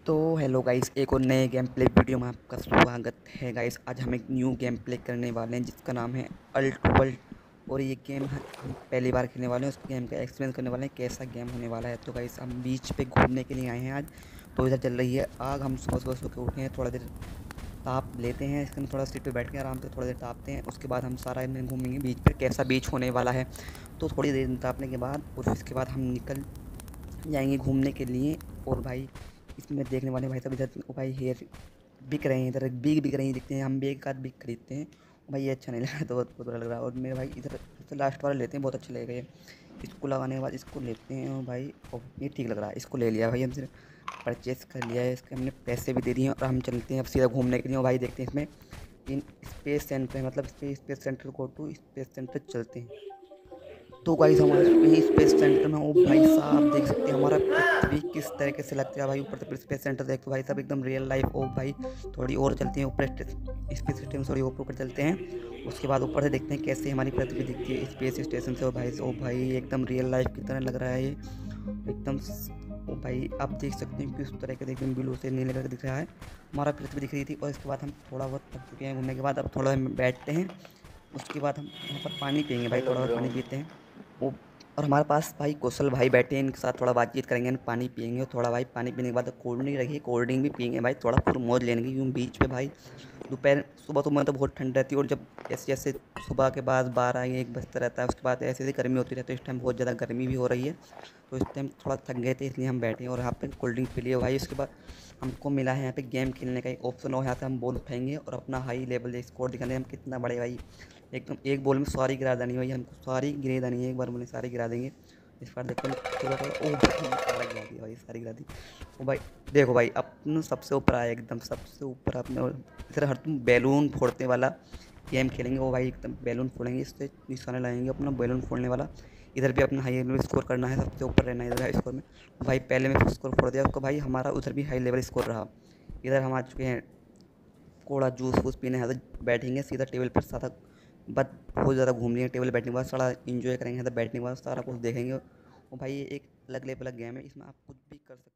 तो hello guys, एक और नए गेम प्ले वीडियो में आपका स्वागत है गाइस। आज हम एक न्यू गेम प्ले करने वाले हैं जिसका नाम है अल्ट वर्ल्ड। और ये गेम हम पहली बार खेलने वाले हैं। उस गेम का एक्सपीरियंस करने वाले हैं कैसा गेम होने वाला है। तो गाइस हम बीच पे घूमने के लिए आए हैं आज। तो इधर चल रही है आग। हम सुबह सुबह सो के उठे हैं, थोड़ा देर ताप लेते हैं इसके अंदर, थोड़ा सीट पे बैठ के आराम से थोड़ा देर तापते हैं। उसके बाद हम सारा दिन घूमेंगे बीच पर, कैसा बीच होने वाला है। तो थोड़ी देर तापने के बाद और इसके बाद हम निकल जाएंगे घूमने के लिए। और भाई इसमें देखने वाले भाई सब इधर भाई हेयर बिक रहे हैं, इधर बिग बिक रही दिखते हैं। हम भी एक आध बिक खरीदते हैं। भाई ये अच्छा नहीं लग रहा, तो बहुत बुरा लग रहा है। और मेरे भाई इधर सबसे लास्ट वाला लेते हैं, बहुत अच्छे लगेगा ये। इसको लगाने के बाद इसको लेते हैं और भाई ये ठीक लग रहा है, इसको ले लिया भाई हमसे, परचेस कर लिया है। इसके हमने पैसे भी दे दिए और हम चलते हैं अब सीधा घूमने के लिए। और भाई देखते हैं इसमें इन स्पेस सेंटर है, मतलब स्पेस सेंटर को टू स्पेस सेंटर चलते हैं। तो गाइस हमारे यही स्पेस सेंटर में, ओ भाई साहब देख सकते हैं हमारा पृथ्वी किस तरीके से लगता है भाई। ऊपर से स्पेस सेंटर देखो भाई साहब, एकदम रियल लाइफ। ओ भाई थोड़ी और चलते हैं ऊपर, स्पेस स्टेशन थोड़ी ऊपर चलते हैं। उसके बाद ऊपर से देखते हैं कैसे हमारी पृथ्वी दिखती है स्पेस स्टेशन से। ओ भाई एकदम रियल लाइफ की तरह लग रहा है ये एकदम। ओ भाई आप देख सकते हैं किस तरह के एकदम ब्लू से नीले कलर दिख रहा है, हमारा पृथ्वी दिख रही थी। और इसके बाद हम थोड़ा बहुत थक चुके हैं घूमने के बाद, अब थोड़ा हम बैठते हैं। उसके बाद हम यहाँ पर पानी पियेंगे भाई, थोड़ा और पानी पीते हैं। वो और हमारे पास भाई कौशल भाई बैठे हैं, इनके साथ थोड़ा बातचीत करेंगे, पानी पियेंगे। और थोड़ा भाई पानी पीने के बाद कोल्ड ड्रिंक रखिए, कोल्ड ड्रिंक भी पियेंगे भाई, थोड़ा फुल मौज लेने की। क्यों बीच पे भाई दोपहर सुबह तो मतलब बहुत ठंड रहती है, और जब जैसे जैसे सुबह के बाद 12 1 बजता रहता है, उसके बाद ऐसे ऐसे गर्मी होती रहती है। इस टाइम बहुत ज़्यादा गर्मी भी हो रही है, तो इस टाइम थोड़ा थक गए थे इसलिए हम बैठे और यहाँ पे कोल्ड ड्रिंक पी लिए भाई। उसके बाद हमको मिला है यहाँ पे गेम खेलने का एक ऑप्शन, और यहाँ से हम बॉल उठाएंगे और अपना हाई लेवल स्कोर दिखाने हम कितना बड़े भाई। एकदम एक बॉल में सारी गिरा देनी भाई, हमको सारी गिरा देनी है, एक बार बोले सारी गिरा देंगे। इस बार देखते हैं ओ भाई सारा गिरा दिया भाई, सारी गिरा दी। ओ भाई देखो भाई अपन सबसे ऊपर आया, एकदम सबसे ऊपर आपने। और इधर हर तुम बैलून फोड़ने वाला गेम खेलेंगे। वो भाई एकदम बैलून फोड़ेंगे, इससे निशाना लगाएंगे अपना बैलून फोड़ने वाला। इधर भी अपना हाई लेवल स्कोर करना है, सबसे ऊपर रहना है इधर हाई स्कोर में। भाई पहले में स्कोर फोड़ दिया उसको भाई, हमारा उधर भी हाई लेवल स्कोर रहा। इधर हम आ चुके हैं कोड़ा जूस वूस पीने, यहाँ तो बैठेंगे सीधा टेबल पर सारा। बस बहुत ज़्यादा घूम लिए टेबल बैठने के बाद, सारा इंजॉय करेंगे यहाँ बैठने के बाद, सारा कुछ देखेंगे। और भाई ये एक अलग लेवल गेम है, इसमें आप कुछ भी कर सकते हैं।